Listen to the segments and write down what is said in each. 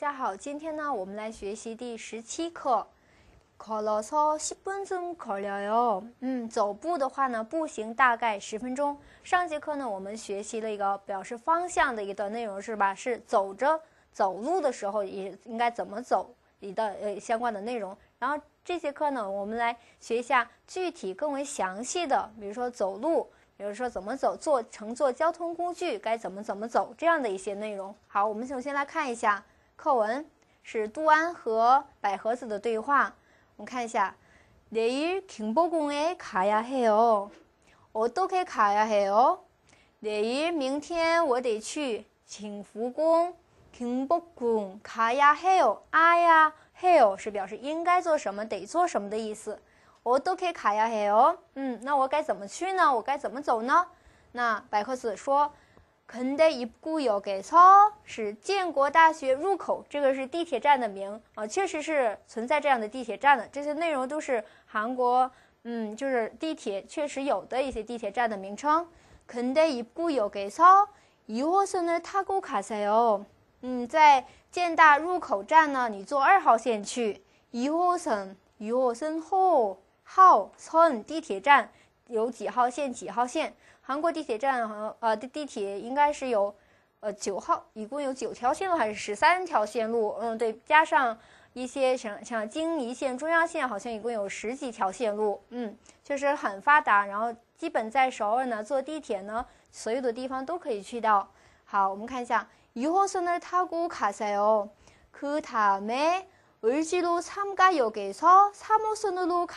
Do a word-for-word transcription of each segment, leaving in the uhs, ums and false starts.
家好，今天呢，我们来学习第十七课。걸어서 십 분쯤 걸려요。嗯，走步的话呢，步行大概十分钟。上节课呢，我们学习了一个表示方向的一段内容，是吧？是走着走路的时候也应该怎么走一的呃相关的内容。然后这节课呢，我们来学一下具体更为详细的，比如说走路。比如说怎么走，坐乘坐交通工具该怎么怎么走这样的一些内容。好，我们首先来看一下课文，是杜安和百合子的对话。我们看一下，내일경복궁에가야해요。어떻게가야해요？내일明天我得去景福宫。경복궁가야해요。아야해요是表示应该做什么，得做什么的意思。어떻게가야해요？嗯，那我该怎么去呢？我该怎么走呢？那百合子说，근대입구역에서是建国大学入口，这个是地铁站的名啊，确实是存在这样的地铁站的。这些内容都是韩国，嗯，就是地铁确实有的一些地铁站的名称。근대입구역에서 이 호선을 타고 가세요。嗯，在建大入口站呢，你坐二号线去。이 호선，이 호선 호。号선地铁站有几号线几号线？韩国地铁站和呃地地铁应该是有呃九号，一共有九条线路还是十三条线路？嗯，对，加上一些像像京梨线、中央线，好像一共有十几条线路。嗯，确实很发达。然后基本在首尔呢，坐地铁呢，所有的地方都可以去到。好，我们看一下이 호선을 타고 가세요。그 다음에 을지로 삼가역에서 삼 호선으로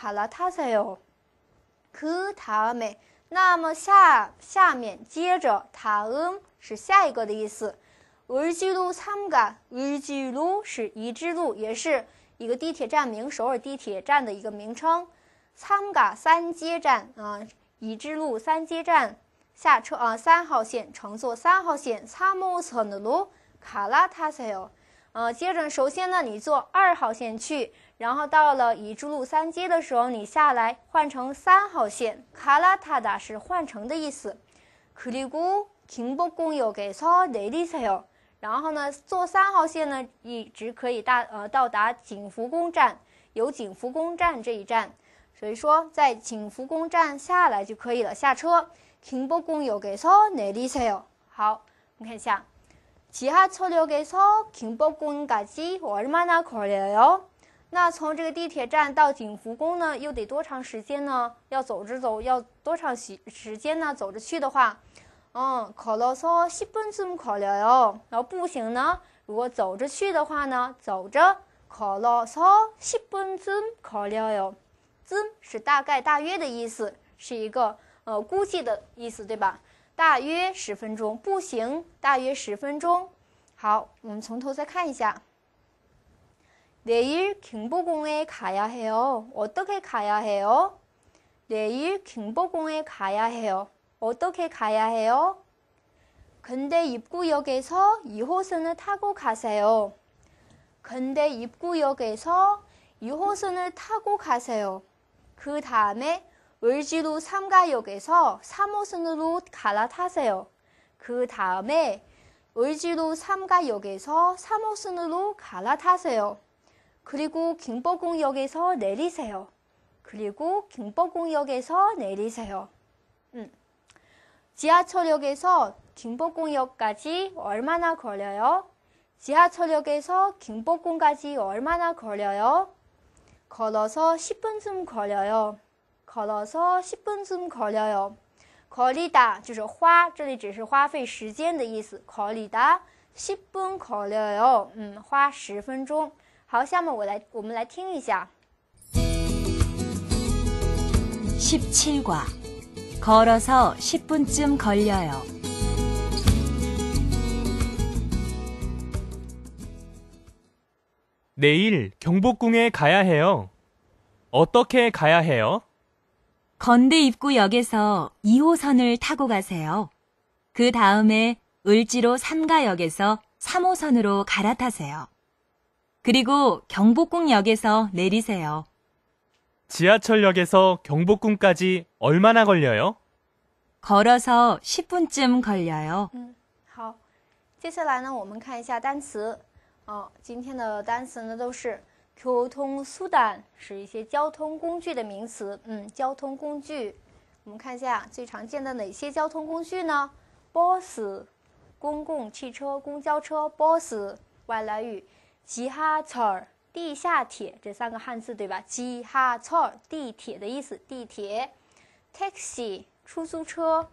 갈아타세요。그 다음에，那么下下面接着다음是下一个的意思。을지로 삼가，을지로是已知路，也是一个地铁站名，首尔地铁站的一个名称。삼가三街站啊，已知路三街站下车啊，三号线乘坐三号线삼 호선으로 갈아타세요。呃，接着首先呢，你坐二号线去，然后到了已知路三街的时候，你下来换成三号线。갈아타다是换乘的意思。그리고 경복궁역에서 내리세요。然后呢，坐三号线呢，一直可以大呃到达景福宫站，有景福宫站这一站，所以说在景福宫站下来就可以了，下车。경복궁역에서 내리세요。好，我们看一下。지하철역에서 경복궁까지 얼마나 걸려요？那从这个地铁站到景福宫呢，又得多长时间呢？要走着走，要多长时时间呢？走着去的话，嗯，걸어서 십 분쯤 걸려요。然后步行呢，如果走着去的话呢，走着걸어서 십 분쯤 걸려요。쯤是大概、大约的意思，是一个呃估计的意思，对吧？大约十分钟，步行大约十分钟。好，我们从头再看一下。내일 경복궁에 가야 해요。어떻게 가야 해요？내일 경복궁에 가야 해요。어떻게 가야 해요？근대입구역에서 이 호선을 타고 가세요。근대입구역에서 이 호선을 타고 가세요。그 다음에 을지로 삼가역에서 삼 호선으로 갈아타세요. 그 다음에 을지로 삼가역에서 삼 호선으로 갈아타세요. 그리고 경복궁역에서 내리세요. 그리고 경복궁역에서 내리세요. 음. 지하철역에서 경복궁역까지 얼마나 걸려요? 지하철역에서 경복궁까지 얼마나 걸려요? 걸어서 십 분쯤 걸려요. 걸어서 십 분쯤 걸려요。걸리다就是花，这里只是花费时间的意思。걸리다 십 분 걸려요。嗯，花十分钟。好，下面我来，我们来听一下。 십칠 과 걸어서 십 분쯤 걸려요。 내일 경복궁에 가야 해요. 어떻게 가야 해요? 건대입구역에서 이 호선을 타고 가세요. 그 다음에 을지로 삼가역에서 삼 호선으로 갈아타세요. 그리고 경복궁역에서 내리세요. 지하철역에서 경복궁까지 얼마나 걸려요? 걸어서 십 분쯤 걸려요. 嗯，好，接下来呢，我们看一下单词哦，今天的单词呢都是교통수단，是一些交通工具的名词。嗯，交通工具，我们看一下最常见的哪些交通工具呢？ bus， 公共汽车、公交车 bus。外来语 지하철， 地下铁，这三个汉字对吧？ 지하철， 地铁的意思，地铁。taxi， 出租车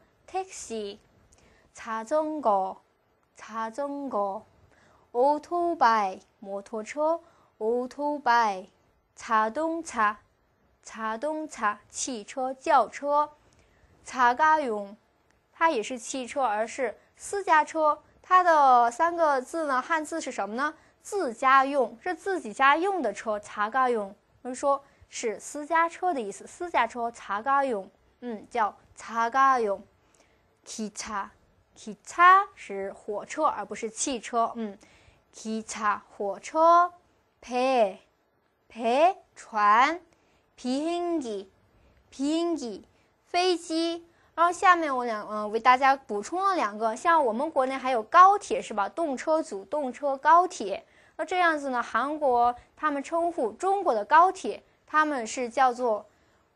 taxi。자전거， 자전거。 오토바이， 摩托车 오토바이。 자동차， 자동차， 汽车、轿车。자가용， 它也是汽车，而是私家车。它的三个字呢，汉字是什么呢？自家用，是自己家用的车。자가용，我们说是私家车的意思，私家车자가용，嗯，叫자가용。기차， 기차是火车，而不是汽车。嗯。기차， 火车。배， 배， 船。비행기， 비행기， 飞机。然后下面我两嗯为大家补充了两个，像我们国内还有高铁是吧？动车组、动车、高铁。那这样子呢，韩国他们称呼中国的高铁，他们是叫做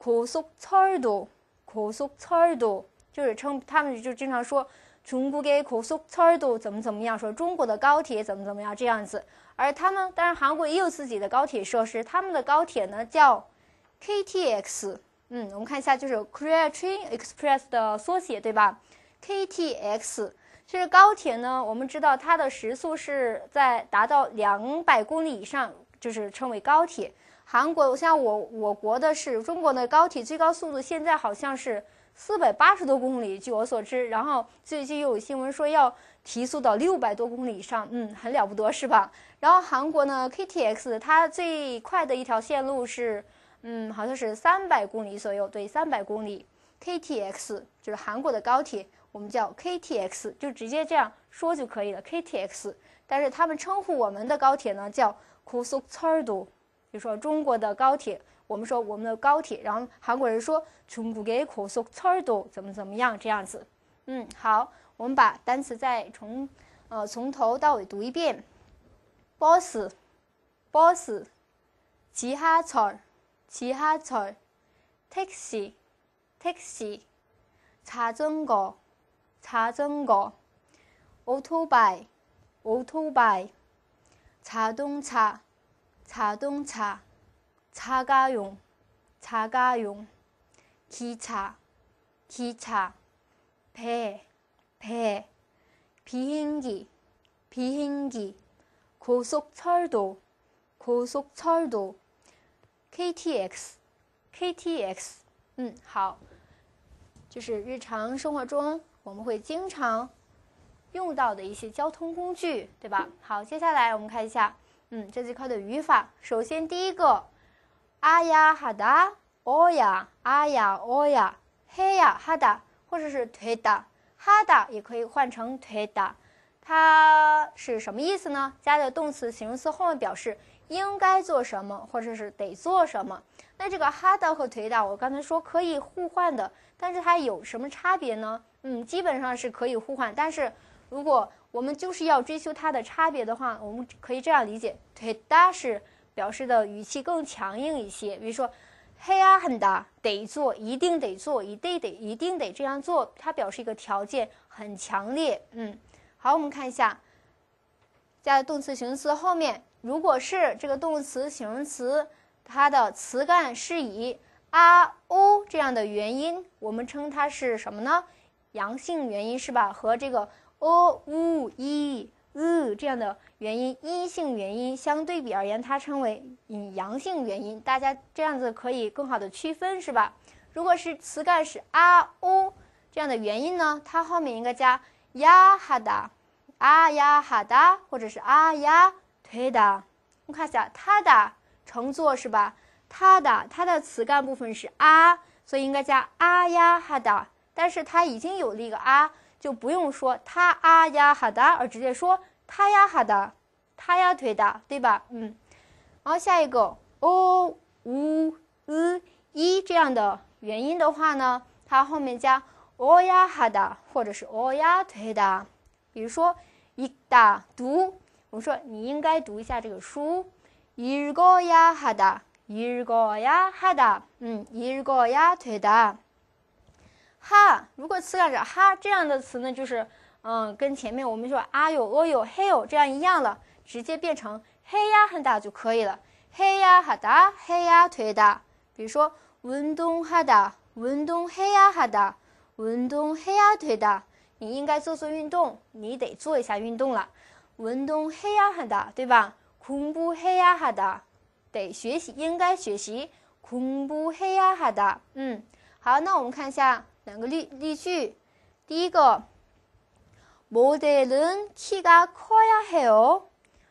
고속철도， 고속철도， 就是称他们就经常说。중국의 고속철도怎么怎么样，说中国的高铁怎么怎么样这样子，而他们当然韩国也有自己的高铁设施，他们的高铁呢叫 K T X， 嗯，我们看一下就是 Korea Train Express 的缩写对吧 ？K T X， 这个高铁呢，我们知道它的时速是在达到两百公里以上，就是称为高铁。韩国像我我国的是中国的高铁最高速度现在好像是。四百八十多公里，据我所知，然后最近又有新闻说要提速到六百多公里以上，嗯，很了不得是吧？然后韩国呢 ，K T X 它最快的一条线路是，嗯，好像是三百公里左右，对，三百公里。K T X 就是韩国的高铁，我们叫 K T X， 就直接这样说就可以了 ，K T X。但是他们称呼我们的高铁呢叫고속철도，就说中国的高铁。我们说我们的高铁，然后韩国人说중국의 고속철도怎么怎么样这样子。嗯，好，我们把单词再从呃从头到尾读一遍。bus， bus， 지하철， 지하철， taxi， taxi， 자전거， 자전거， 오토바이， 오토바이， 자동차， 자동차。 자가용, 자가용, 기차, 기차, 배, 배, 비행기, 비행기, 고속철도, 고속철도, K T X, K T X。嗯，好，就是日常生活中我们会经常用到的一些交通工具，对吧？好，接下来我们看一下，嗯，这节课的语法。首先第一个。아야 하다, 어야, 아야, 어야, 해야 하다， 或者是되다， 하다也可以换成되다，它是什么意思呢？加在动词、形容词后面表示应该做什么，或者是得做什么。那这个하다和되다，我刚才说可以互换的，但是它有什么差别呢？嗯，基本上是可以互换，但是如果我们就是要追求它的差别的话，我们可以这样理解，되다是。表示的语气更强硬一些，比如说해야 한다，得做，一定得做，一定得一定得这样做，它表示一个条件很强烈。嗯，好，我们看一下，加在动词、形容词后面，如果是这个动词、形容词，它的词干是以啊、o 这样的元音，我们称它是什么呢？阳性元音是吧？和这个 o、u、i、呃这样的元音阴性元音相对比而言，它称为以阳性元音，大家这样子可以更好的区分是吧？如果是词干是啊、o 这样的元音呢，它后面应该加呀哈达、啊呀哈达，或者是啊呀推的。我们看一下它的乘坐是吧？它的它的词干部分是啊，所以应该加啊呀哈达，但是它已经有了一个啊。就不用说他啊呀哈达，而直接说他呀哈达，他呀推的，对吧？嗯，然后下一个 o、u、呃、i 这样的元音的话呢，它后面加 o呀哈达或者是 o呀推的。比如说읽다读我们说你应该读一下这个书，읽어야 하다， 읽어야 하다， 嗯，읽어야 되다。哈，如果词感是哈这样的词呢，就是嗯，跟前面我们说啊有、哦有、嘿有这样一样了，直接变成해야 한다就可以了。해야 하다， 해야 되다。比如说운동하다， 운동해야 하다， 운동해야 되다。你应该做做运动，你得做一下运动了。운동해야 하다， 对吧？공부해야 하다， 得学习，应该学习。공부해야 하다。嗯，好，那我们看一下两个例例句。第一个 모델은 키가 커야 해요。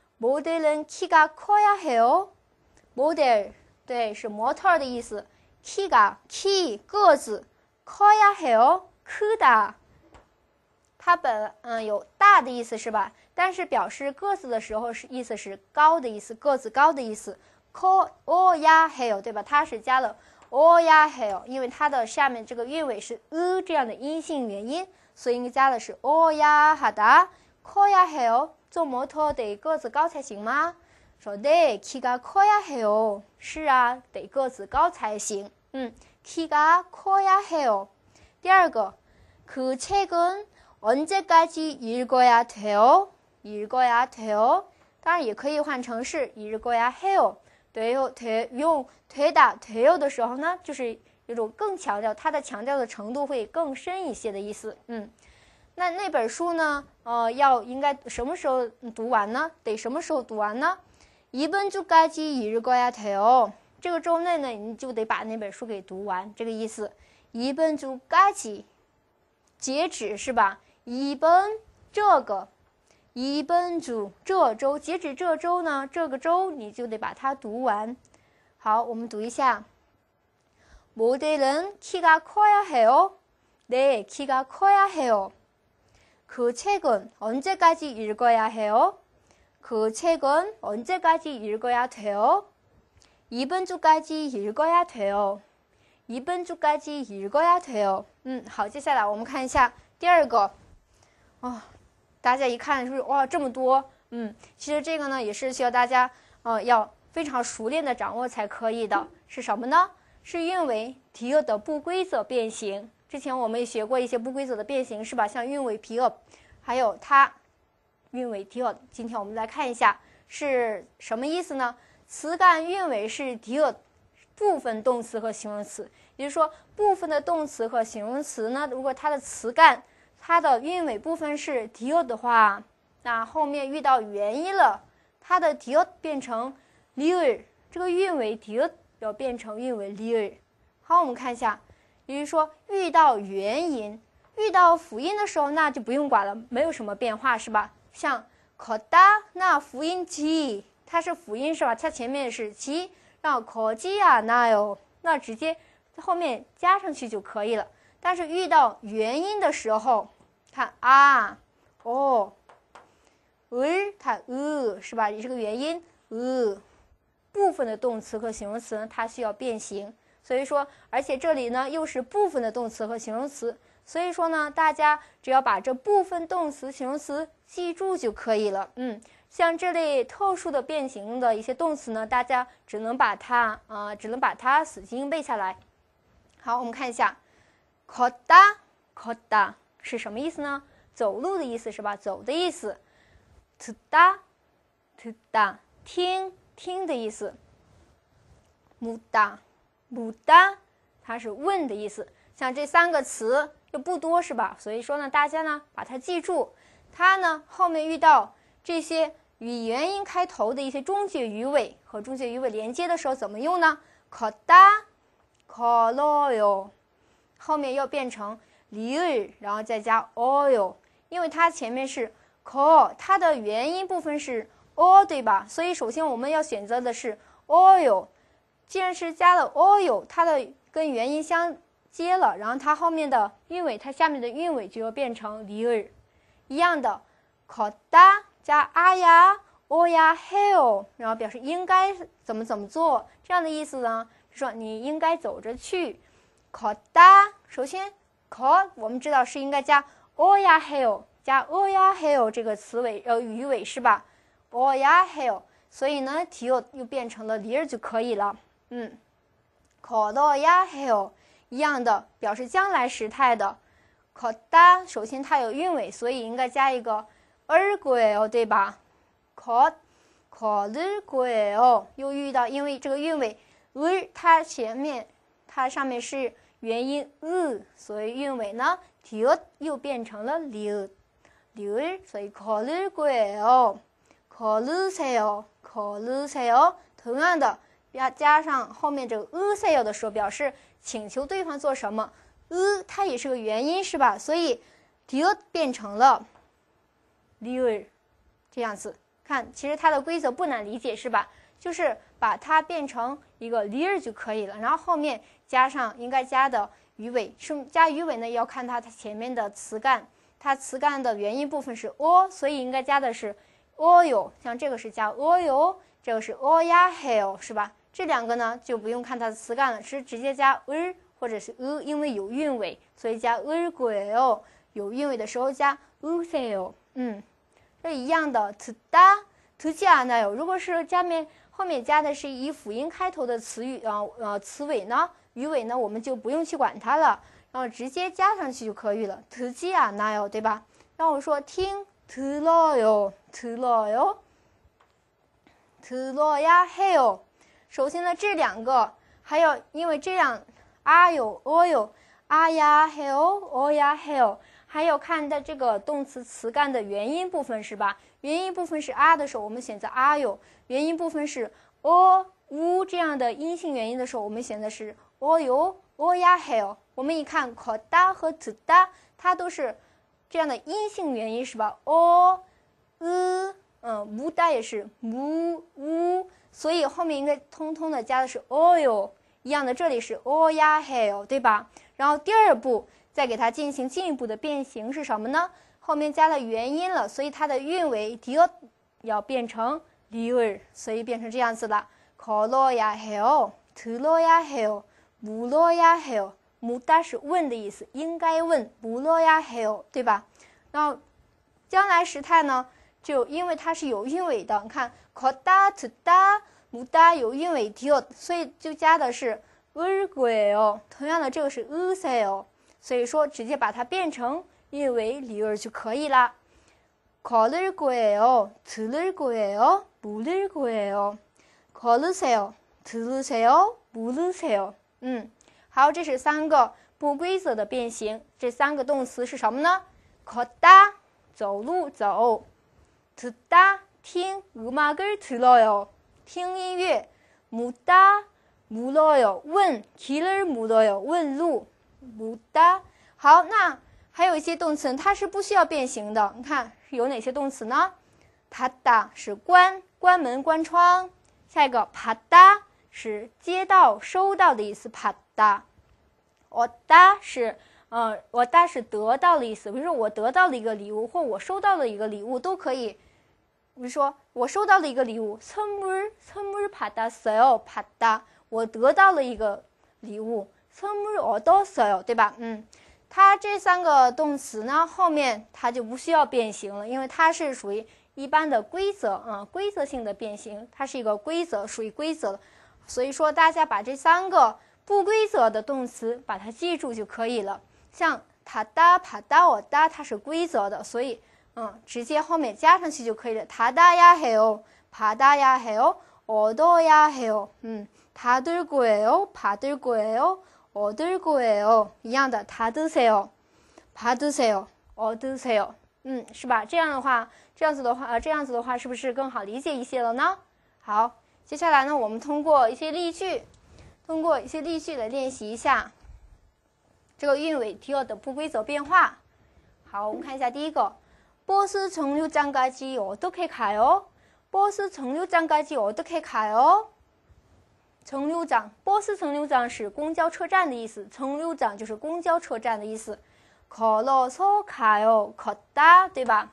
모델은 키가 커야 해요。 model 对，是模特的意思。키가 키个子 커야 해요 크다。它本嗯有大的意思是吧？但是表示个子的时候是意思是高的意思，个子高的意思。커야 해요对吧？它是加了 어야 해요， 因为它的下面这个韵尾是 으 这样的阴性元音，所以应该加的是 어야 하다。 커야 해요， 做模特得个子高才行吗？说네 키가 커야 해요。 是啊，得个子高才行。嗯，키가 커야 해요。 第二个그 책은 언제까지 읽어야 돼요？ 읽어야 돼요。 当然也可以换成是 읽어야 해요。 돼요， 돼用되다 돼요的时候呢，就是有种更强调，它的强调的程度会更深一些的意思。嗯，那那本书呢，呃，要应该什么时候读完呢？得什么时候读完呢？이번 주까지 읽어야 돼요。 这个周内呢，你就得把那本书给读完，这个意思。이번 주까지截止是吧？이번这个이번 주这周，截止这周呢，这个周你就得把它读完。好，我们读一下。모델은 키가 커야 해요. 네, 키가 커야 해요. 그 책은 언제까지 읽어야 해요? 그 책은 언제까지 읽어야 돼요? 이번 주까지 읽어야 돼요. 이번 주까지 읽어야 돼요. 嗯，好，接下来我们看一下第二个。哦，大家一看是不是哇这么多？嗯，其实这个呢也是需要大家呃要非常熟练的掌握才可以的。是什么呢？是韵尾 dir 的不规则变形。之前我们也学过一些不规则的变形，是吧？像韵尾 dir， 还有它韵尾 dir。今天我们来看一下是什么意思呢？词干韵尾是 dir 部分动词和形容词，也就是说部分的动词和形容词呢，如果它的词干它的韵尾部分是 dir 的话，那后面遇到元音了，它的 dir 变成 lir， 这个韵尾 dir 要变成韵尾 lir。 好，我们看一下，也就是说遇到元音，遇到辅音的时候那就不用管了，没有什么变化是吧？像 걷다 那辅音 지， 它是辅音是吧？它前面是 지， 然后 걷지 않아요， 那直接后面加上去就可以了。但是遇到元音的时候，看啊哦을它으是吧？也是个元音으，部分的动词和形容词呢，它需要变形。所以说，而且这里呢又是部分的动词和形容词，所以说呢，大家只要把这部分动词、形容词记住就可以了。嗯，像这类特殊的变形的一些动词呢，大家只能把它呃，只能把它死记硬背下来。好，我们看一下 걷다 걷다 是什么意思呢？走路的意思是吧？走的意思。듣다 듣다听听的意思。묻다 묻다它是问的意思。像这三个词又不多是吧？所以说呢，大家呢把它记住。它呢后面遇到这些与元音开头的一些中介语尾和中介语尾连接的时候怎么用呢？ 걷다 걸어요 后面要变成 리을 然后再加 어요， 因为它前面是 거， 它的元音部分是 어 对吧？所以首先我们要选择的是 어요。 既然是加了 어요， 它的跟元音相接了，然后它后面的韵尾，它下面的韵尾就要变成 리을。 一样的 걷다加 아야 어야 해요， 然后表示应该怎么怎么做，这样的意思呢，就说你应该走着去。 걷다首先 걷我们知道是应该加 어야 해요， 加 어야 해요 这个词尾呃语尾是吧？ 어야 해요。所以呢 디귿又变成了里儿就可以了。嗯 걸어야 해요。一样的，表示将来时态的。걷다首先它有韵尾，所以应该加一个 을 거예요，对吧？ 걷 걸을 거예요。又遇到，因为这个韵尾 을它前面它上面是元音 으， 所以韵尾呢 디귿又变成了리을 리을， 所以걸을 거예요。 걸으세요 걸으세요。 同样的要加上后面这个 으세요 的时候，表示请求对方做什么。 으它也是个元音是吧？所以 디귿变成了 리을， 这样子看，其实它的规则不难理解是吧？就是把它变成一个 리을就可以了，然后后面加上应该加的鱼尾，是加鱼尾呢要看它前面的词干，它词干的元音部分是 어， 所以应该加的是 어요， 像这个是加 어요， 这个是 어야 해요， 是吧？这两个呢就不用看它的词干了，是直接加 을或者是 으， 因为有韵尾，所以加 을 거예요。 有韵尾的时候加 으세요。 嗯，这一样的 듣다 듣지 않아요。 如果是下面后面加的是以辅音开头的词语，呃呃词尾呢，语尾呢，我们就不用去管它了，然后直接加上去就可以了。듣지 않아요， 对吧？让我说听 들어요 들어요 들어야 해요。 首先呢，这两个还有因为这样 아요 어요 아야 해요 어야 해요， 还有看的这个动词词干的元音部分是吧？元音部分是啊的时候，我们选择아요；元音部分是어 우这样的阴性元音的时候，我们选的是어요 어야 해요。 我们一看 걷다和듣다它都是这样的阴性元音是吧？어 으嗯무다也是무 우，所以后面应该通通的加的是어요，一样的，这里是 어야 해요， 对吧？然后第二步再给它进行进一步的变形是什么呢？后面加了元音了，所以它的韵尾 디귿要变成 리을， 所以变成这样子了。걸어야 해요， 들어야 해요， 물어야 해요。 묻다是问的意思，应该问 물어야 해요， 对吧？然后将来时态呢，就因为它是有韵尾的，你看 걷다 듣다 묻다有韵尾 디귿， 所以就加的是 을 거예요。 同样的，这个是 으세요， 所以说直接把它变成韵尾 리을就可以了。걸을 거예요 들을 거예요 물을 거예요 걸으세요 들으세요 물으세요。 嗯，好，这是三个不规则的变形。这三个动词是什么呢？ 걷다走路走， 듣다听 음악을 들어요听音乐， 묻다 물어요问 길을 물어요问路 묻다。 好，那还有一些动词它是不需要变形的，你看有哪些动词呢？ 닫다是关关门关窗，下一个 받다是接到收到的意思 받다。 얻다是呃얻다是得到的意思，比如说我得到了一个礼物，或我收到了一个礼物都可以。比如说我收到了一个礼物 선물 선물 받았어요 받다， 我得到了一个礼物 선물 얻었어요， 对吧？嗯，它这三个动词呢后面它就不需要变形了，因为它是属于一般的规则啊、嗯，规则性的变形，它是一个规则，属于规则的。所以说大家把这三个不规则的动词把它记住就可以了。像닫다 받다 얻다它是规则的，所以嗯，直接后面加上去就可以了。닫아야 해요 받아야 해요 얻어야 해요。 嗯，닫을 거예요 받을 거예요 얻을 거예요， 一样的닫으세요 받으세요 얻으세요。 嗯，是吧？这样的话这样子的话呃这样子的话是不是更好理解一些了呢？好，接下来呢我们通过一些例句通过一些例句来练习一下这个韵尾 디귿的不规则变化。好，我们看一下第一个， 버스 정류장까지 어떻게 가요? 버스 정류장까지 어떻게 가요? 정류장， 버스 정류장是公交车站的意思，정류장就是公交车站的意思。걸어서 가요 걷다， 对吧？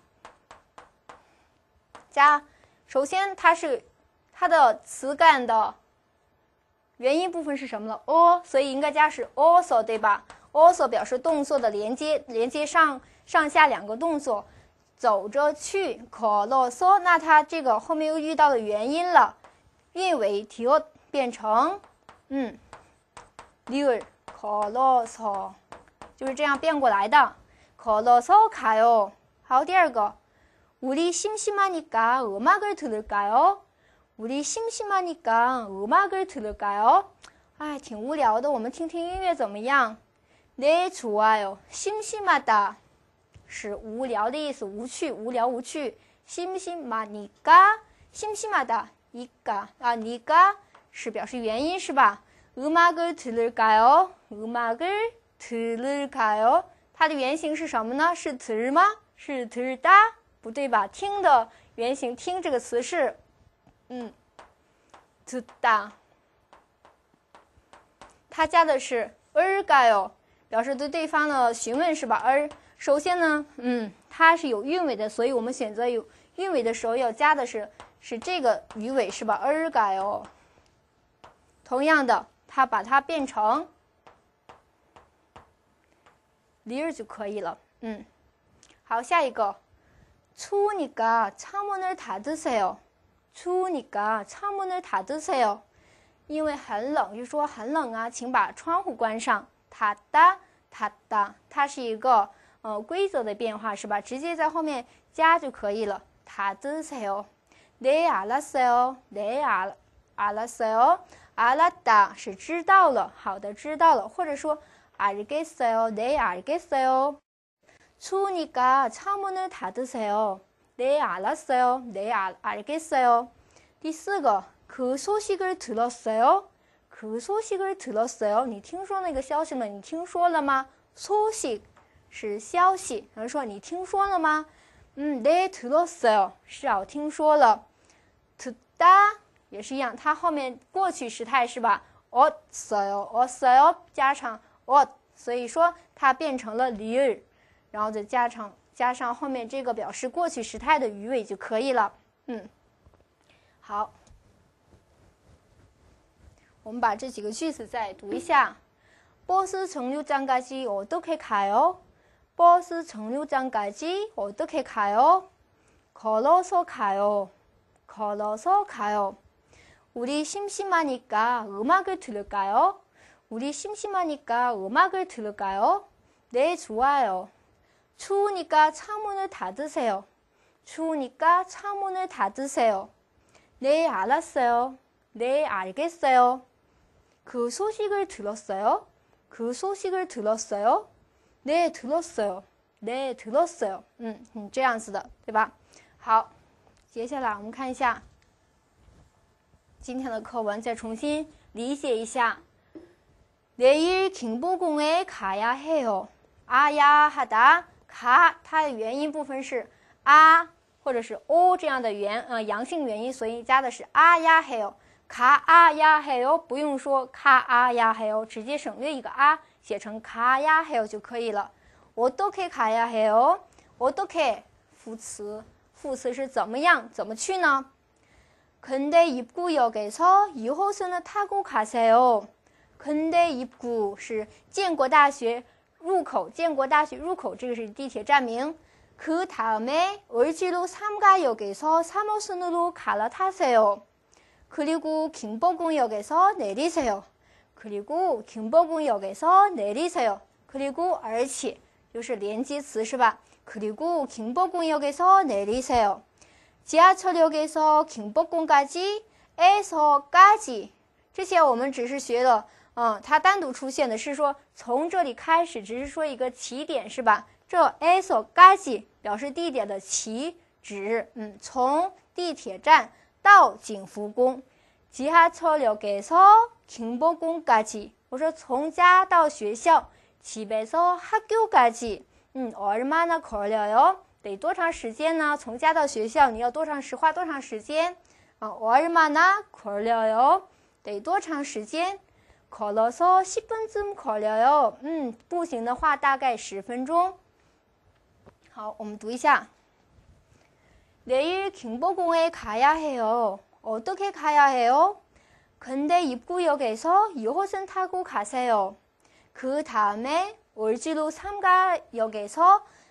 加，首先它是它的词干的元音部分是什么呢？ 어， 所以应该加是 also， 对吧？ also 表示动作的连接，连接上上下两个动作。 走着去，걸어서，那它这个后面又遇到了元音了，韵尾调变成嗯리을 걸어서，就是这样变过来的。걸어서 가요。好，第二个，우리 심심하니까 음악을 들을까요？ 우리 심심하니까 음악을 들을까요？ 哎，挺无聊的，我们听听音乐怎么样？네 좋아요。 심심하다是无聊的意思，无趣，无聊无趣。심심하니까 심심하다 이까啊니까是表示原因是吧？ 음악을 들을까요？ 음악을 들을까요？ 它的原型是什么呢？是들吗？是들다？不对吧？听的原型听这个词是嗯듣다，它加的是을까요，表示对对方的询问是吧？而首先呢，嗯，它是有韵尾的，所以我们选择有韵尾的时候要加的是是这个语尾是吧？을까요。同样的，它把它变成리을就可以了。嗯，好，下一个，추우니까 창문을 닫으세요。추우니까 창문을 닫으세요。因为很冷，就说很冷啊，请把窗户关上。닫다 닫다，它是一个呃规则的变化是吧？直接在后面加就可以了。닫으세요。네 알았어요。네 알 알았어요。알았다是知道了，好的知道了，或者说알겠어요。네 알겠어요。추우니까 창문을 닫으세요。네 알았어요。네 알 알겠어요。第四个，그 소식을 들었어요。그 소식을 들었어요。你听说那个消息了？你听说了吗？소식是消息，有人说你听说了吗？嗯，네 들었어요。是啊，我听说了。듣다也是一样，它后面过去时态是吧？없어요，없어요加上어，所以说它变成了리을，然后再加上加上后面这个表示过去时态的语尾就可以了。嗯，好。我们把这几个句子再读一下。버스 정류장까지 어떻게 가요? 버스 정류장까지 어떻게 가요? 걸어서 가요. 걸어서 가요. 우리 심심하니까 음악을 들을까요? 우리 심심하니까 음악을 들을까요? 네, 좋아요. 추우니까 창문을 닫으세요. 추우니까 창문을 닫으세요. 네, 알았어요. 네, 알겠어요. 그 소식을 들었어요? 그 소식을 들었어요? 네, 들었어요. 네, 들었어요. 嗯，嗯，这样子的，对吧？好，接下来我们看一下今天的课文，再重新理解一下。내일 김포공에 가야 해요. 아야 하다 가，它的元音部分是啊或者是哦这样的元呃阳性元音，所以加的是啊呀해요。卡啊呀还有不用说卡啊呀还有，直接省略一个啊，写成卡呀还有就可以了。어떻게 가야 해요？ 어떻게副词，副词是怎么样，怎么去呢？근대 입구역에서 이 호선을 타고 가세요。근대 입구是建国大学入口，建国大学入口这个是地铁站名。그 다음에 을지로 삼가역에서 삼 호선으로 갈아타세요。 그리고 김포공역에서 내리세요. 그리고 김포공역에서 내리세요. 그리고 而且就是连接词是吧？ 그리고 김포공역에서 내리세요. 지하철역에서 김포공까지 에서까지 之前我们只是学了，嗯，它单独出现的是说从这里开始，只是说一个起点是吧？这 에서까지表示地点的起止，嗯，从地铁站到景福宫。지하철역에서 김포공까지， 我说从家到学校， 집에서 학교까지， 嗯，얼마나 걸려요？ 得多长时间呢？从家到学校你要多长时花多长时间？啊，얼마나 걸려요？ 得多长时间？ 걸어서 십 분쯤 걸려요。 嗯，步行的话大概十分钟。好，我们读一下。내일 김포공에 가야 해요. 어떻게 가야 해요? 근대 입구역에서 이 호선 타고 가세요. 그 다음에 을지로 삼가역에서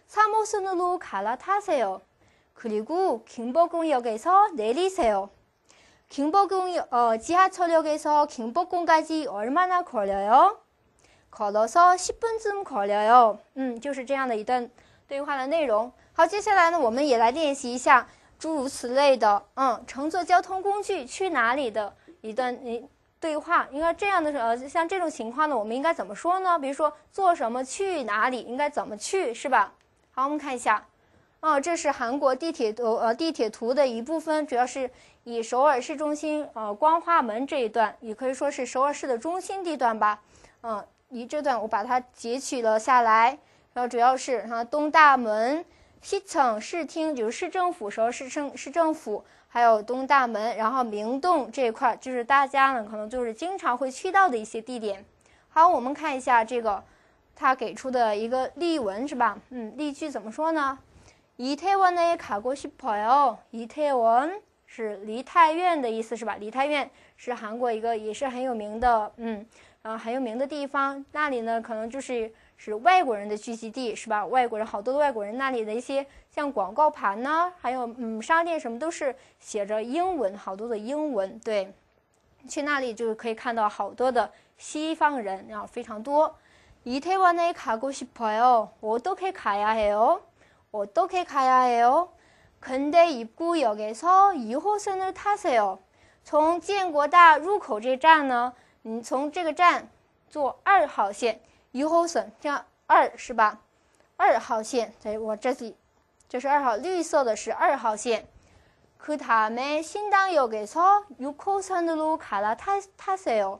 삼 호선으로 갈아타세요. 그리고 김복궁역에서 내리세요. 김복궁 어, 지하철역에서 김복궁까지 얼마나 걸려요? 걸어서 십分쯤 걸려요. 嗯，就是这样的一段对话的内容。好，接下来呢，我们也来练习一下诸如此类的，嗯，乘坐交通工具去哪里的一段对话。应该这样的呃，像这种情况呢，我们应该怎么说呢？比如说做什么去哪里，应该怎么去，是吧？好，我们看一下。哦，这是韩国地铁图呃地铁图的一部分，主要是以首尔市中心呃光化门这一段，也可以说是首尔市的中心地段吧。嗯，以这段我把它截取了下来，然后主要是哈东大门、西城市厅，就是市政府，首尔市政市政府，还有东大门，然后明洞这一块，就是大家呢可能就是经常会去到的一些地点。好，我们看一下这个他给出的一个例文是吧？嗯，例句怎么说呢？이태원에 가고 싶어요. 이태원是梨泰院的意思是吧？梨泰院是韩国一个也是很有名的，嗯，啊很有名的地方。那里呢，可能就是是外国人的聚集地，是吧？外国人好多的外国人，那里的一些像广告牌呢，还有嗯商店什么都是写着英文，好多的英文。对，去那里就可以看到好多的西方人，然后非常多。이태원에 가고 싶어요. 어떻게 가야 해요? 어떻게 가야 해요? 근대 입구역에서 이 호선을 타세요. 从建国大入口这站呢，你从这个站坐二号线，이 호선这样二是吧？二号线，在我这里，这是二号，绿色的是二号线。그 다음에 신당역에서 육 호선으로 갈아타세요.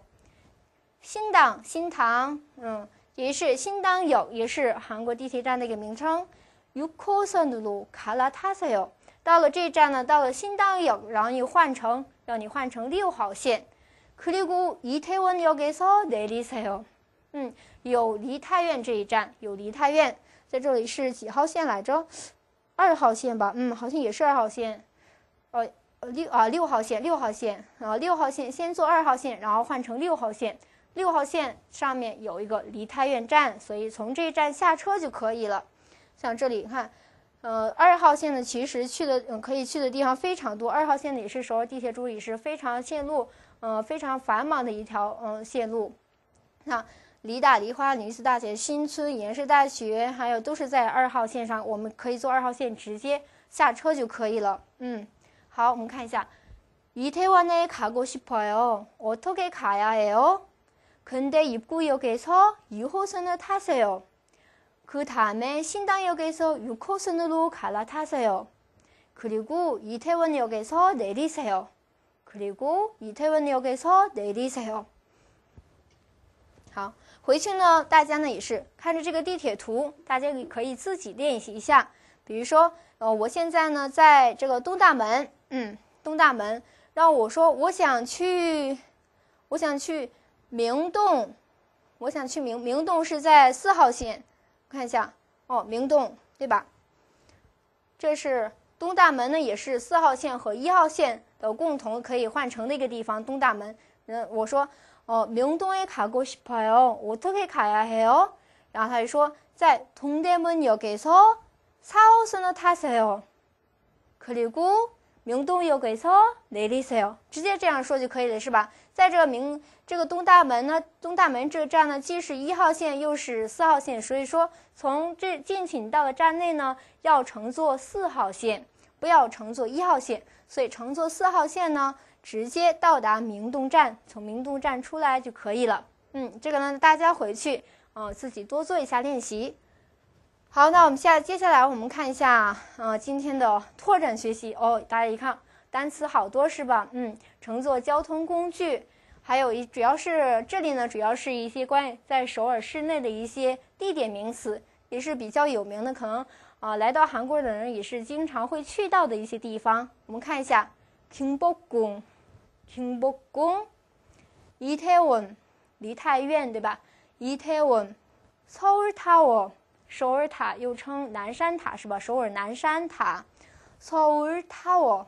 신당，新堂，嗯，也是新当역，也是韩国地铁站的一个名称。육 호선으로 갈아타세요. 到了这站呢，到了新当역，然后你换成，让你换成六号线。그리고 이태원역에서 내리세요. 嗯，有梨泰院这一站，有梨泰院，在这里是几号线来着？二号线吧，嗯，好像也是二号线。呃，六啊六号线，六号线啊六号线，先坐二号线，然后换成六号线。六号线上面有一个梨泰院站，所以从这一站下车就可以了。像这里看，呃，二号线呢，其实去的、嗯、可以去的地方非常多。二号线呢也是首尔地铁主里是非常线路，呃，非常繁忙的一条嗯、呃、线路。那梨大、梨花女子大学、新村延世大学，还有都是在二号线上，我们可以坐二号线直接下车就可以了。嗯，好，我们看一下，이태원에 가고 싶어요. 어떻게 가야 해요? 근대 입구역에서 이 호선을 타세요. 그 다음에 신당역에서 육 호선으로 갈아타세요. 그리고 이태원역에서 내리세요. 그리고 이태원역에서 내리세요. 好，回去呢，大家呢也是看着这个地铁图，大家可以自己练习一下。比如说，呃，我现在呢在这个东大门，嗯，东大门，让我说我想去，我想去明洞，我想去明明洞是在四号线。看一下哦，明洞对吧？这是东大门呢，也是四号线和一号线的共同可以换乘的一个地方。东大门，嗯，我说哦，明洞에 가고 싶어요. 어떻게 가야 해요? 然后他就说在동대문역에서 사 호선을 타세요. 그리고 명동역에서 내리세요. 直接这样说就可以了，是吧？在这个明这个东大门呢，东大门这个站呢，既是一号线又是四号线，所以说从这进去你到了站内呢，要乘坐四号线，不要乘坐一号线。所以乘坐四号线呢，直接到达明洞站，从明洞站出来就可以了。嗯，这个呢，大家回去呃自己多做一下练习。好，那我们下接下来我们看一下呃今天的拓展学习哦，大家一看单词好多是吧？嗯，乘坐交通工具。还有一主要是这里呢，主要是一些关于在首尔市内的一些地点名词，也是比较有名的，可能啊、呃、来到韩国的人也是经常会去到的一些地方。我们看一下，김복궁， 김복궁， 이태원， 梨泰院对吧？이태원， 서울타워， 首尔塔又称南山塔是吧？首尔南山塔， 서울타워，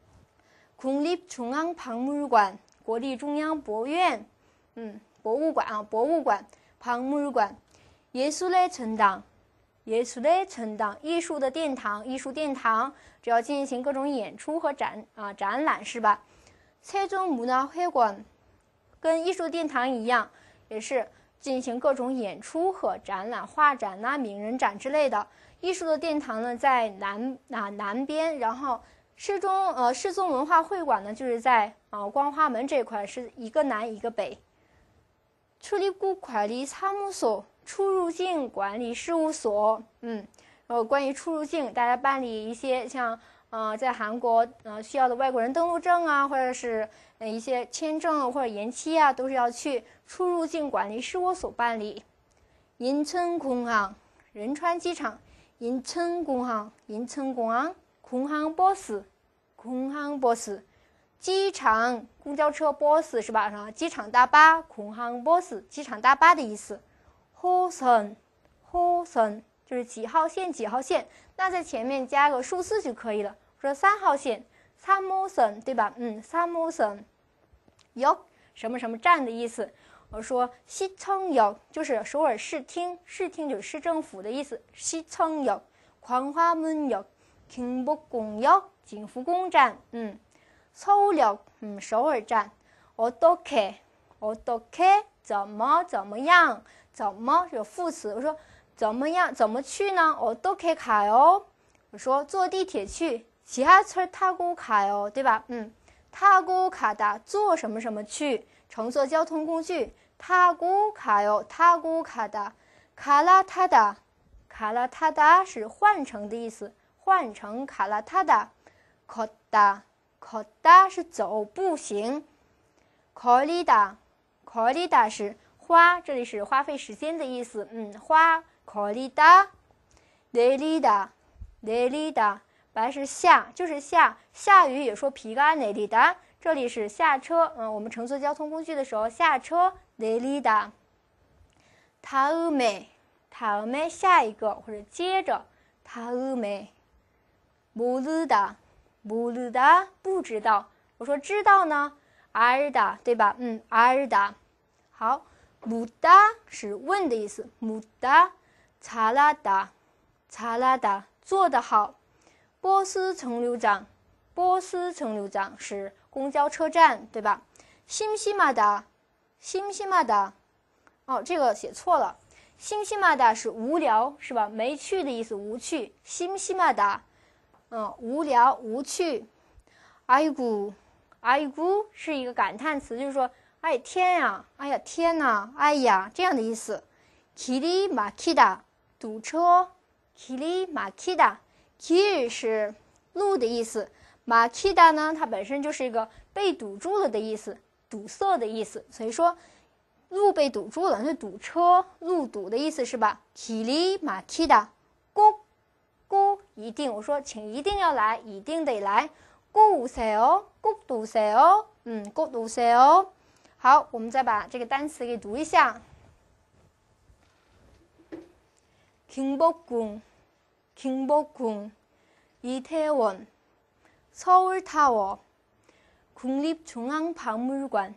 국립중앙박물관。国立中央博物院，嗯，博物馆啊，博物馆，박물관， 예술의 전당， 예술의 전당，艺术的殿堂，艺术殿堂，只要进行各种演出和展啊展览是吧？세종문화회관跟艺术殿堂一样，也是进行各种演出和展览，画展呐、名人展之类的。艺术的殿堂呢在南啊南边，然后世宗呃世宗文化会馆呢就是在啊光化门这块，是一个南一个北。출입국관리사무소出入境管理事务所，嗯，然后关于出入境，大家办理一些像呃在韩国呃需要的外国人登陆证啊，或者是呃一些签证或者延期啊，都是要去出入境管理事务所办理。인천공항仁川机场，인천공항 인천공항 공항버스 공항버스机场公交车 bus 是吧？啊，机场大巴 공항버스机场大巴的意思。호선 호선就是几号线几号线，那在前面加个数字就可以了。说三号线三호선对吧？嗯，三호선 역什么什么站的意思。我说시청역就是首尔市厅，市厅就是市政府的意思。시청역 광화문역 경복궁역景福宫站，嗯。서울역嗯，首尔站。어떻게 어떻게怎么怎么样，怎么有副词，我说怎么样怎么去呢？어떻게 가요？我说坐地铁去，지하철 타고 가요，对吧？嗯，타고 가다坐什么什么去，乘坐交通工具。타고 가요，타고 가다，갈아타다，갈아타다是换乘的意思，换乘갈아타다，걷다。걷다是走步行，걸리다 걸리다是花，这里是花费时间的意思，嗯，花걸리다 내리다 내리다，本来是下就是下，下雨也说비가 내리다，这里是下车，嗯，我们乘坐交通工具的时候下车내리다。다음에 다음에下一个或者接着다음에 모르다。 모르다不知道，我说知道呢알다对吧？嗯알다。好묻다是问的意思，묻다 잘하다 잘하다做得好。버스 정류장 버스 정류장是公交车站对吧？심심하다 심심하다哦，这个写错了，심심하다是无聊是吧？没趣的意思，无趣。심심하다嗯，无聊无趣。아이고 아이고是一个感叹词，就是说哎天呀，哎呀天哪，哎呀这样的意思。길이 막히다堵车，길이 막히다 길是路的意思，막히다呢它本身就是一个被堵住了的意思，堵塞的意思，所以说路被堵住了，是堵车路堵的意思是吧？길이 막히다 꼭 꼭一定，我说请一定要来，一定得来。꼭 오세요，꼭 오세요，嗯，꼭 오세요。好，我们再把这个单词给读一下。경복궁， 경복궁， 이태원， 서울타워， 국립중앙박물관，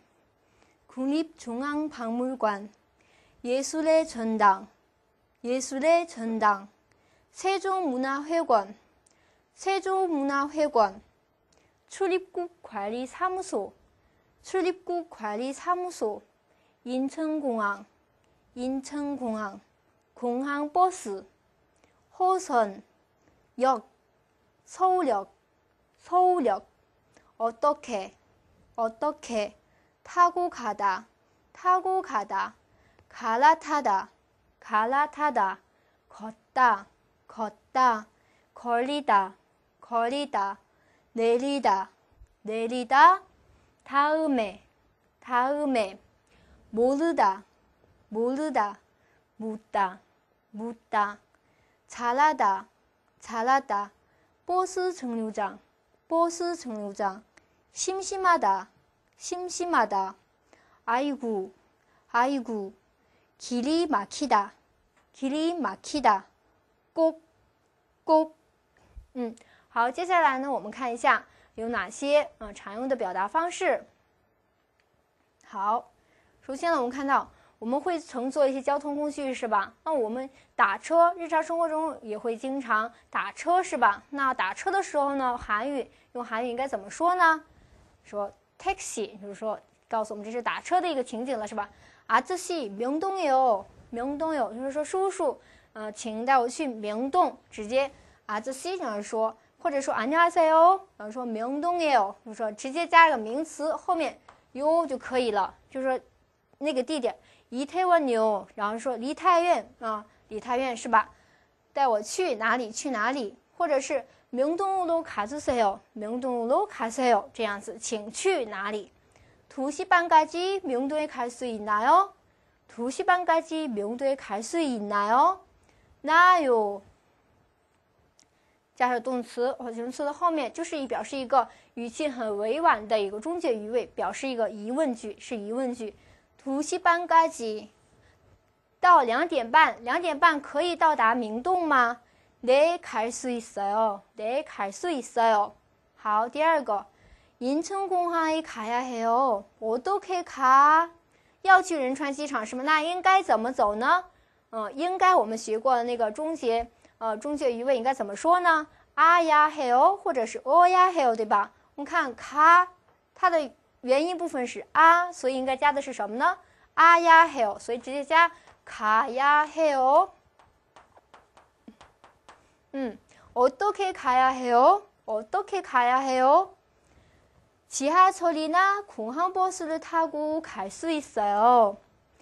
국립중앙박물관， 예술의 전당， 예술의 전당。 세종문화회관, 세종문화회관, 출입국관리사무소, 출입국관리사무소, 인천공항, 인천공항, 공항버스, 호선, 역, 서울역, 서울역, 어떻게, 어떻게, 타고 가다, 타고 가다, 갈아타다, 갈아타다, 걷다, 걷다, 걸리다, 걸리다, 내리다, 내리다, 다음에, 다음에, 모르다, 모르다, 묻다, 묻다, 잘하다, 잘하다, 버스 정류장, 버스 정류장, 심심하다, 심심하다, 아이고, 아이고, 길이 막히다, 길이 막히다, 꼭 꼭嗯，好，接下来呢，我们看一下有哪些呃常用的表达方式。好，首先呢，我们看到我们会乘坐一些交通工具是吧？那我们打车，日常生活中也会经常打车是吧？那打车的时候呢，韩语用韩语应该怎么说呢？说 taxi， 就是说告诉我们这是打车的一个情景了是吧？아저씨 명동이요， 명동이요， 就是说叔叔，呃，请带我去明洞，直接아저씨这样说，或者说안녕하세요，然后说명동이요，就是说直接加一个名词后面요就可以了，就是说那个地点。이태원요，然后说梨泰院啊，梨泰院是吧？带我去哪里去哪里，或者是명동으로 가주세요， 명동으로 가세요这样子，请去哪里？두 시반까지 명동에 갈 수 있나요？ 두 시반까지 명동에 갈 수 있나요？ 나요，加上动词或形容词的后面，就是以表示一个语气很委婉的一个中介语尾，表示一个疑问句，是疑问句。두 시반까지到两点半，两点半可以到达明洞吗？네 갈 수 있어요. 네 갈 수 있어요. 好，第二个， 인천공항에 가야 해요. 어떻게 가？ 要去仁川机场是吗？那应该怎么走呢？嗯、呃，应该我们学过的那个中介，呃，中介语尾应该怎么说呢？아야 해요， 或者是어야 해요， 对吧？我们看가，它的元音部分是啊，所以应该加的是什么呢？아야 해요， 所以直接加가야 해요。嗯，어떻게 가야 해요？ 어떻게 가야 해요？ 지하철이나 공항버스를 타고 갈 수 있어요。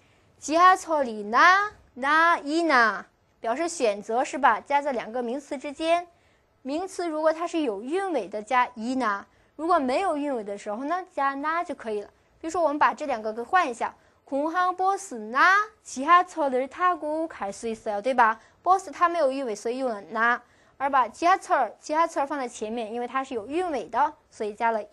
지하철이나 나 이나表示选择是吧？加在两个名词之间，名词如果它是有韵尾的，加이나。如果没有韵尾的时候呢，加나就可以了。比如说，我们把这两个给换一下，공항버스나 지하철을 타고 갈 수 있어요， 对吧 ？bus 它没有韵尾，所以用了나，而把지하철 지하철放在前面，因为它是有韵尾的，所以加了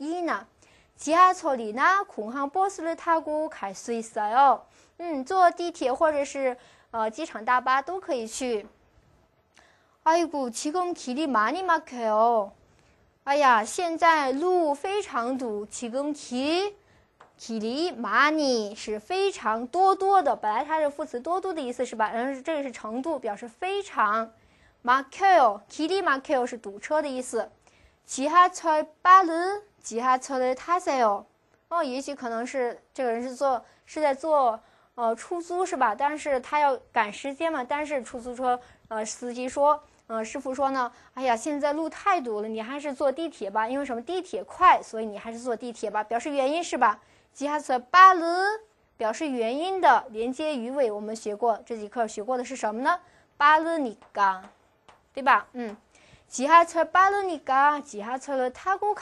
이나。지하철이나 공항버스를 타고 갈 수 있어요。嗯，坐地铁或者是呃机场大巴都可以去。아이고 지금 길이 많이 막혀요。哎呀，现在路非常堵。지금 길， 길이 많이是非常多多的，本来它是副词多多的意思是吧？然后这个是程度，表示非常。막혀요， 길이 막혀요是堵车的意思。지하철 빠르， 지하철을 타세요。哦，也许可能是这个人是坐是在坐呃出租是吧？但是他要赶时间嘛，但是出租车呃司机说。呃，师傅说呢，哎呀，现在路太堵了，你还是坐地铁吧，因为什么？地铁快，所以你还是坐地铁吧，表示原因是吧？지하철 빠르表示原因的连接语尾，我们学过，这节课学过的是什么呢？빠르니까，对吧？嗯，지하철 빠르니까 지하철을 타고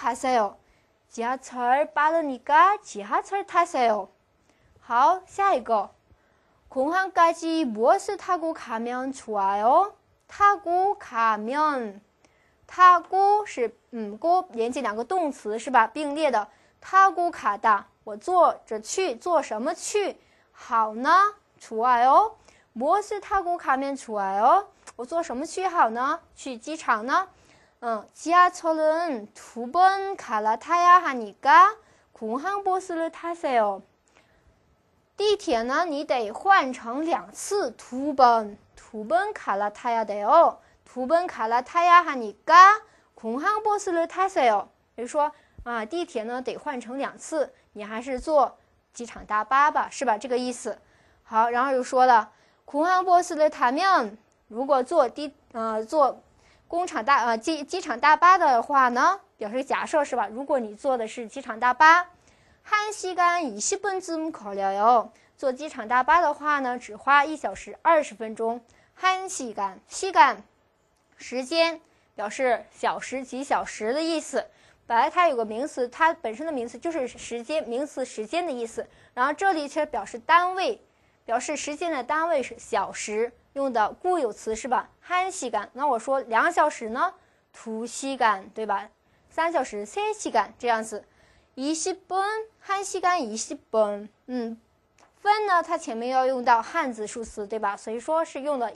가세요。지하철 빠르니까 지하철 타세요。好，下一个，공항까지 무엇을 타고 가면 좋아요？ 타고 가면， 타고是嗯，고连接两个动词是吧？并列的。타고 가다， 我坐着去，坐什么去？好呢？좋아요。무엇을 타고 가면 좋아요？ 我坐什么去好呢？去机场呢？嗯，지하철은 두 번 갈아타야 하니까 공항버스를 타세요。地铁呢，你得换乘两次，두 번。 두 번 갈아타야 돼요. 두 번 갈아타야 하니까 공항버스를 타세요. 比如说啊，地铁呢得换乘两次，你还是坐机场大巴吧，是吧？这个意思。好，然后又说了，공항버스를 타면， 如果坐地呃坐工厂大呃机机场大巴的话呢，表示假设是吧？如果你坐的是机场大巴，한 시간 이십 분쯤 걸려요。坐机场大巴的话呢，只花一小时二十分钟。한 시간， 시간， 时间表示小时几小时的意思。本来它有个名词，它本身的名词就是时间，名词时间的意思。然后这里却表示单位，表示时间的单位是小时，用的固有词是吧？한 시간。那我说两小时呢？두 시간，对吧？三小时세 시간这样子。이십 분， 한 시간 이십 분。嗯。分呢，它前面要用到汉字数词，对吧？所以说是用了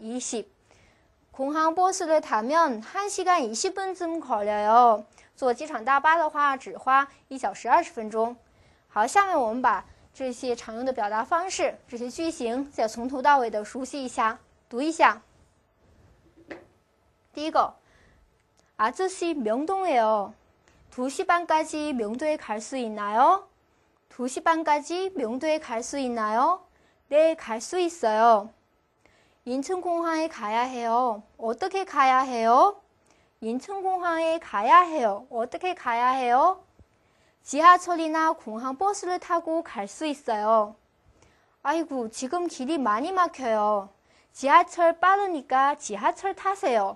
이십。공항버스를 타면 한 시간 이십 분쯤 걸려요。坐机场大巴的话，只花一小时二十分钟。好，下面我们把这些常用的表达方式，这些句型再从头到尾的熟悉一下，读一下。第一个，아저씨 명동에요. 두 시 반까지 명도에 갈 수 있나요? 두 시 반까지 명도에 갈 수 있나요? 네, 갈 수 있어요. 인천공항에 가야 해요. 어떻게 가야 해요? 인천공항에 가야 해요. 어떻게 가야 해요? 지하철이나 공항버스를 타고 갈 수 있어요. 아이고, 지금 길이 많이 막혀요. 지하철 빠르니까 지하철 타세요.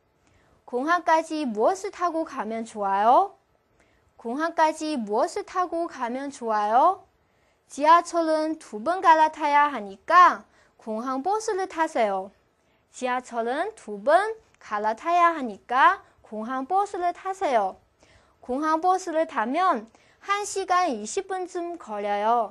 공항까지 무엇을 타고 가면 좋아요? 공항까지 무엇을 타고 가면 좋아요? 지하철은 두 번 갈아타야 하니까 공항버스를 타세요. 지하철은 두 번 갈아타야 하니까 공항버스를 타세요. 공항버스를 타면 한 시간 이십 분쯤 걸려요.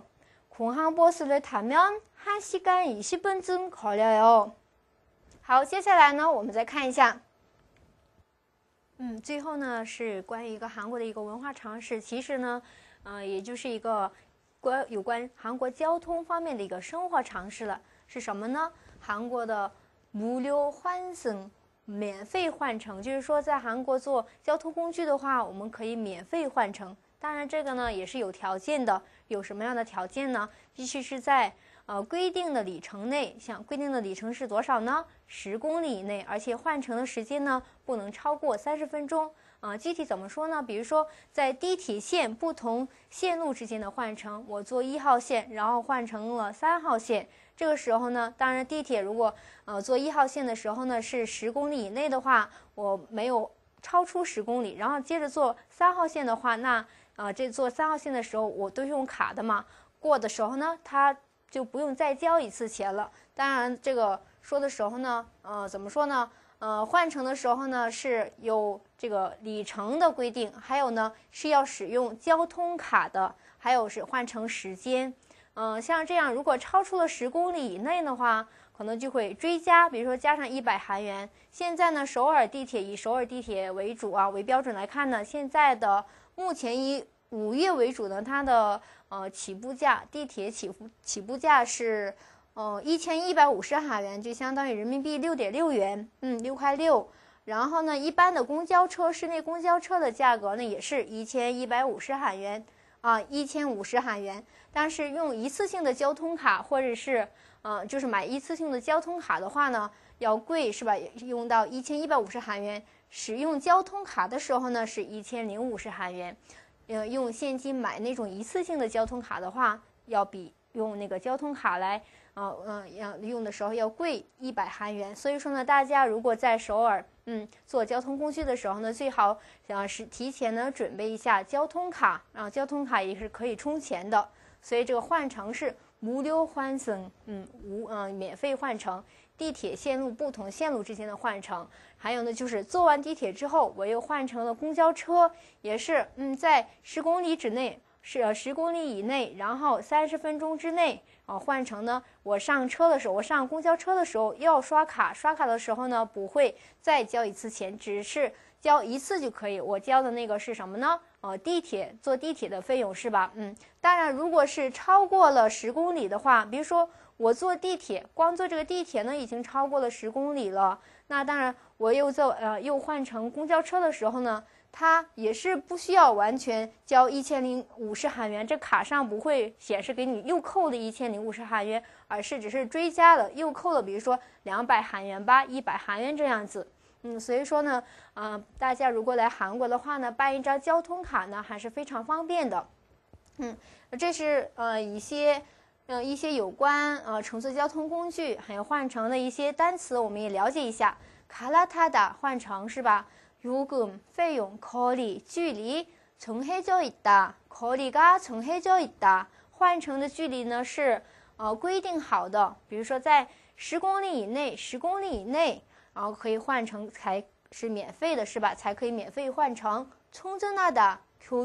공항버스를 타면 한 시간 이십 분쯤 걸려요. 好，接下来呢，我们再看一下。嗯，最后呢是关于一个韩国的一个文化常识，其实呢，呃，也就是一个关有关韩国交通方面的一个生活常识了。是什么呢？韩国的无料换乘，免费换乘，就是说在韩国坐交通工具的话，我们可以免费换乘。当然，这个呢也是有条件的，有什么样的条件呢？必须是在呃规定的里程内，像规定的里程是多少呢？十公里以内，而且换乘的时间呢不能超过三十分钟。啊、呃，具体怎么说呢？比如说在地铁线不同线路之间的换乘，我坐一号线，然后换成了三号线，这个时候呢，当然地铁如果呃坐一号线的时候呢是十公里以内的话，我没有超出十公里，然后接着坐三号线的话，那呃这坐三号线的时候我都用卡的嘛，过的时候呢，它就不用再交一次钱了。当然这个说的时候呢，呃怎么说呢？呃，换乘的时候呢是有这个里程的规定，还有呢是要使用交通卡的，还有是换乘时间。嗯、呃，像这样，如果超出了十公里以内的话，可能就会追加，比如说加上一百韩元。现在呢，首尔地铁以首尔地铁为主啊为标准来看呢，现在的目前以五月为主呢，它的呃起步价，地铁起步起步价是。呃，一千一百五十韩元就相当于人民币六点六元，嗯，六块六。然后呢，一般的公交车，室内公交车的价格呢，也是一千一百五十韩元啊，一千五十韩元。但是用一次性的交通卡，或者是呃，就是买一次性的交通卡的话呢，要贵是吧？用到一千一百五十韩元。使用交通卡的时候呢，是一千零五十韩元。呃，用现金买那种一次性的交通卡的话，要比用那个交通卡来。呃嗯，要用的时候要贵一百韩元，所以说呢，大家如果在首尔嗯坐交通工具的时候呢，最好呃是提前呢准备一下交通卡，然后交通卡也是可以充钱的，所以这个换乘是无料换乘，嗯无嗯、呃、免费换乘，地铁线路不同线路之间的换乘，还有呢就是坐完地铁之后，我又换成了公交车，也是嗯在十公里之内。是呃十公里以内，然后三十分钟之内啊，换成呢，我上车的时候，我上公交车的时候要刷卡，刷卡的时候呢不会再交一次钱，只是交一次就可以。我交的那个是什么呢？呃，地铁坐地铁的费用是吧？嗯，当然如果是超过了十公里的话，比如说我坐地铁，光坐这个地铁呢已经超过了十公里了，那当然我又坐呃又换成公交车的时候呢。它也是不需要完全交一千零五十韩元，这卡上不会显示给你又扣了一千零五十韩元，而是只是追加了又扣了，比如说两百韩元吧，一百韩元这样子。嗯，所以说呢，呃，大家如果来韩国的话呢，办一张交通卡呢还是非常方便的。嗯，这是呃一些呃一些有关呃乘坐交通工具还有换乘的一些单词，我们也了解一下。卡拉塔达换乘是吧？요금, 费用, 거리, 距离 정해져 있다. 거리가 정해져 있다. 换乘的距离呢是呃规定好的，比如说在十公里以内，十公里以内，然后可以换乘才是免费的，是吧？才可以免费换乘。충전하다,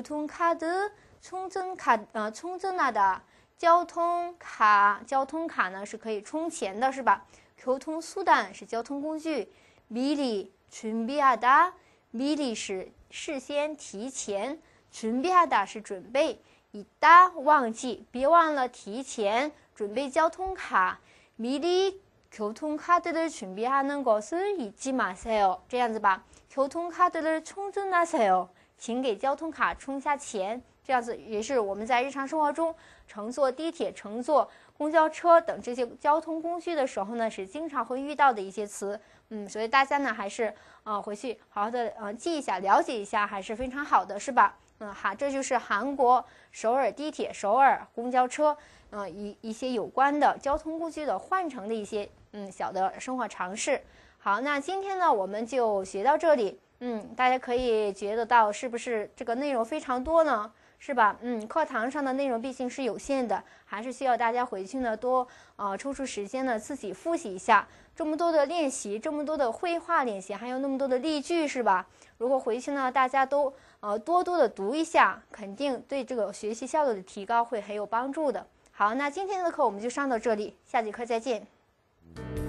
교통카드, 충전카,呃충전하다,交通卡，交通卡呢是可以充钱的，是吧？교통수단是交通工具，미리, 준비하다。미리是事先提前，준비하다是准备， 이따忘记，别忘了提前准备交通卡。미리 교통카드를 준비하는 것을 잊지 마세요. 这样子吧， 교통카드를 충전하세요. 请给交通卡充下钱。这样子也是我们在日常生活中乘坐地铁、乘坐公交车等这些交通工具的时候呢，是经常会遇到的一些词。嗯，所以大家呢还是呃回去好好的呃记一下，了解一下，还是非常好的，是吧？嗯，好，这就是韩国首尔地铁、首尔公交车，呃一一些有关的交通工具的换乘的一些嗯小的生活常识。好，那今天呢我们就学到这里。嗯，大家可以觉得到是不是这个内容非常多呢？是吧？嗯，课堂上的内容毕竟是有限的，还是需要大家回去呢多呃抽出时间呢自己复习一下。这么多的练习，这么多的绘画练习，还有那么多的例句，是吧？如果回去呢大家都呃多多的读一下，肯定对这个学习效率的提高会很有帮助的。好，那今天的课我们就上到这里，下节课再见。